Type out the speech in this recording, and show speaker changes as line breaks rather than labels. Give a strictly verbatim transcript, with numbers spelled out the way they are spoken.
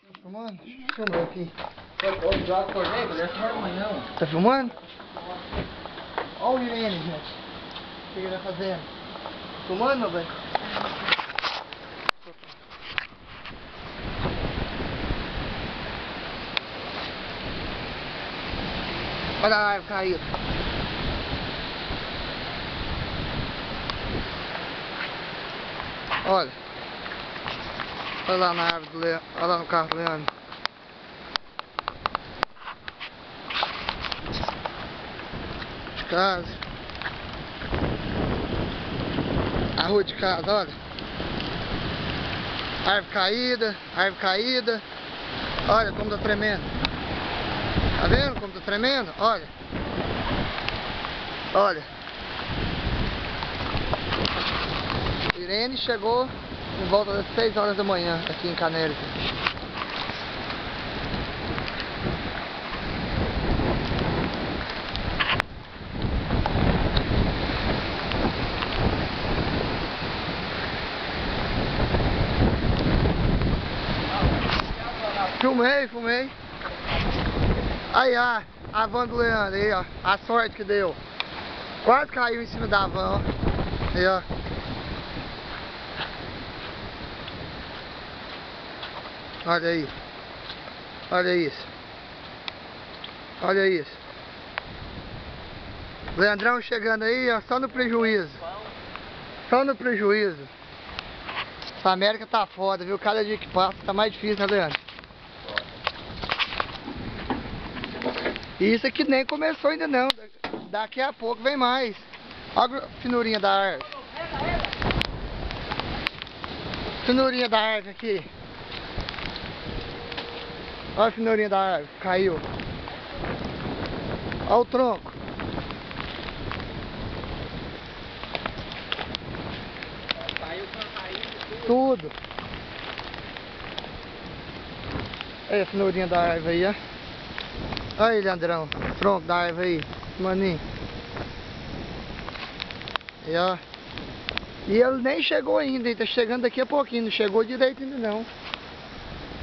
Tá filmando? Filmou aqui.
Eu já acordei, mas essa era amanhã.
Tá filmando? Olha o Irene, gente. O que ele tá fazendo? Filmando, meu bem? Olha a árvore caída. Olha. Olha lá na árvore do Leandro. Olha lá no carro do Leandro. De casa. A rua de casa, olha. Árvore caída, árvore caída. Olha como tá tremendo. Tá vendo como tá tremendo? Olha. Olha. Irene chegou em volta das seis horas da manhã aqui em Canélica. Filmei, filmei. Aí, ó, a van do Leandro, aí, ó. A sorte que deu. Quase caiu em cima da van, ó. Aí, ó. Olha aí. Olha isso. Olha isso. Leandrão chegando aí, ó, só no prejuízo. Só no prejuízo. Essa América tá foda, viu? Cada dia que passa tá mais difícil, né, Leandro? E isso aqui nem começou ainda não. Daqui a pouco vem mais. Olha a finurinha da árvore. Finurinha da árvore aqui. Olha a finurinha da árvore. Caiu. Olha o tronco. Tudo. Olha a finurinha da árvore aí, ó. Olha aí, Leandrão, o tronco da árvore aí, maninho. E ó. E ele nem chegou ainda, ele tá chegando daqui a pouquinho, não chegou direito ainda não.